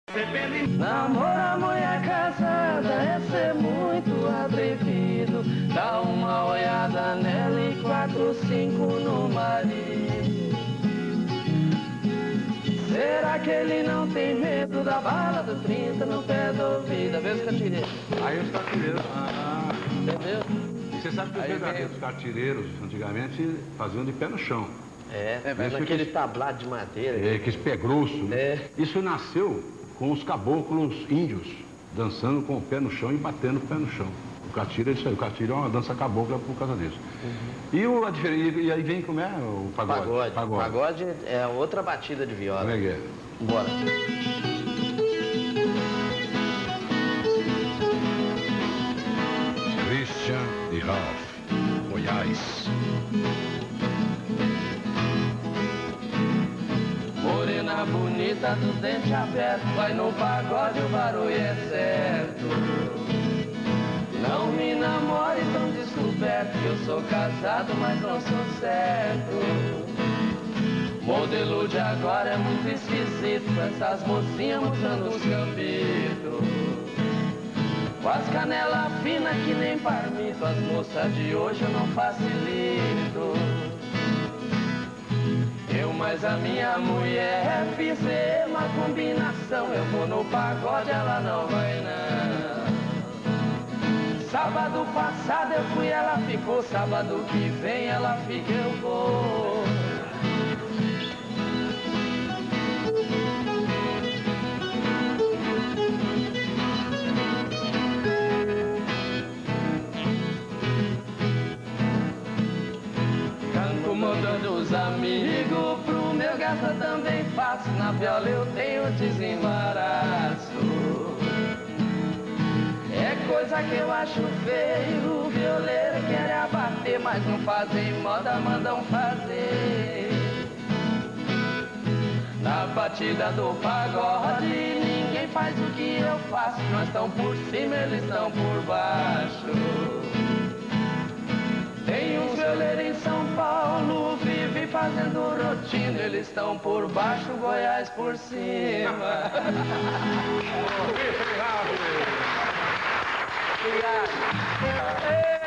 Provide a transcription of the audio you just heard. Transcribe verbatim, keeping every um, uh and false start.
Namorar mulher casada é ser muito atrevido. Dá uma olhada nela e quatro, cinco no marido. Será que ele não tem medo da bala do trinta no pé do ouvido? Vê os cartireiros. Aí os cartireiros... Ah, entendeu? E você sabe que os verdadeiros cartireiros, antigamente, faziam de pé no chão. É, é mas naquele que... tablado de madeira. É, aquele pé grosso. Né? É. Isso nasceu com os caboclos índios, dançando com o pé no chão e batendo o pé no chão. O catira é isso aí. O catira é uma dança cabocla por causa disso. Uhum. E, o, a diferença, e aí vem como é o pagode? Pagode. Pagode. Pagode é outra batida de viola. Como é que é? Bora. Christian e Ralph, Goiás. Morena bonita do dente aberto, vai no pagode, o barulho é certo. Não me namore tão descoberto, que eu sou casado, mas não sou certo. Modelo de agora é muito esquisito, com essas mocinhas mostrando os gambitos. Com as canelas finas que nem parmito, as moças de hoje eu não facilito. Eu mais a minha mulher fizemos uma combinação. Eu vou no pagode, ela não vai não. Sábado passado eu fui, ela ficou. Sábado que vem ela fica, eu vou. Canto mudando os amigos, pro meu gato também faço. Na viola eu tenho desembaraço. É coisa que eu acho feio, o violeiro quer abater, mas não fazem moda, mandam fazer. Na batida do pagode, ninguém faz o que eu faço. Nós estamos por cima, eles estão por baixo. Tem uns violeiros em São Paulo, vive fazendo rotina. Eles estão por baixo, Goiás por cima. Obrigado. Obrigado.